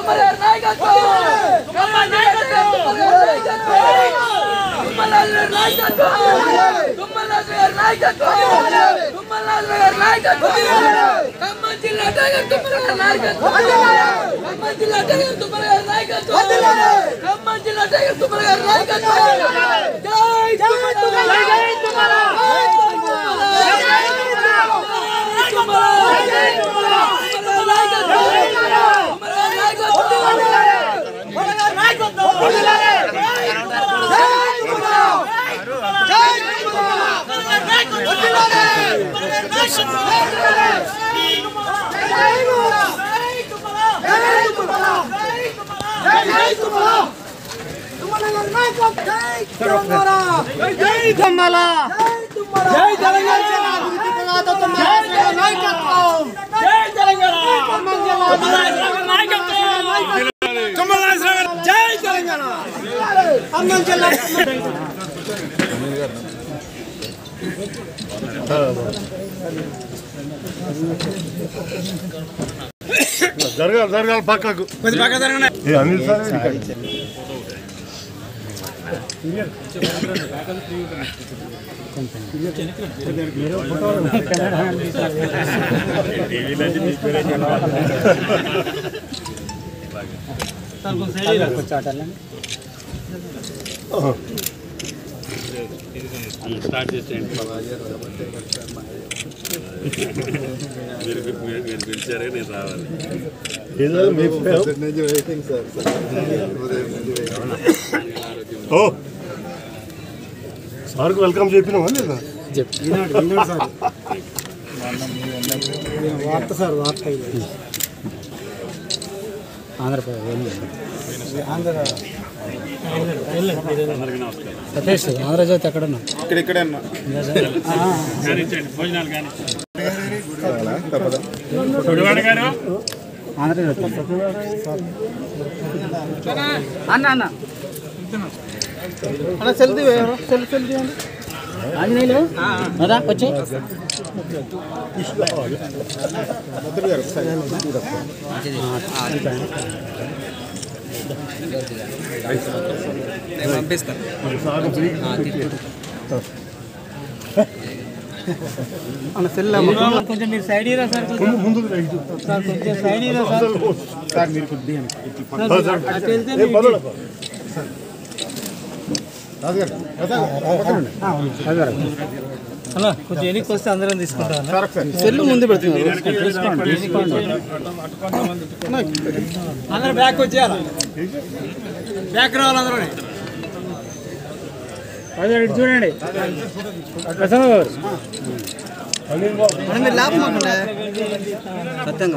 జరగాలి పక్కకు Anil sir start చేసేయండి. మీరు పిలిచారే నేను రావాలి. సార్కు వెల్కమ్ చెప్పినామా లేదా? వార్త సార్ వార్త సతీష్ ఆంధ్రజ్యోతి ఎక్కడన్నా ఇక్కడే అన్న అన్న అన్న సెల్ఫీ సెల్ఫీ ఆంజనేయులు అదా వచ్చి పంపిస్తాను అన్న సెల్ కొంచెం మీరు సైడ్ ఇరా సార్ ముందుకు సార్ కొంచెం సైడ్ ఇరా సార్ సార్ మీరు కొద్దిగా అలా కొంచెం ఎన్నికి వస్తే అందరం తీసుకుంటాం సెల్ ముందు పెడుతున్నారు అందరూ బ్యాక్ వచ్చేయాలి బ్యాక్ రావాలి అందరూ ఇటు చూడండి సత్యంగా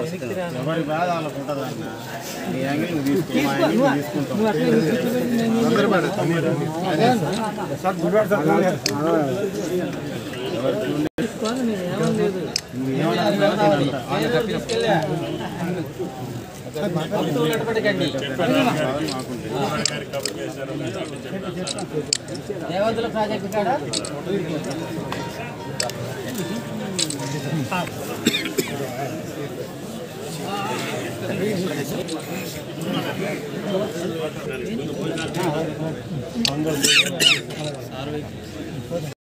దేవతల ప్రాజెక్టు కాడ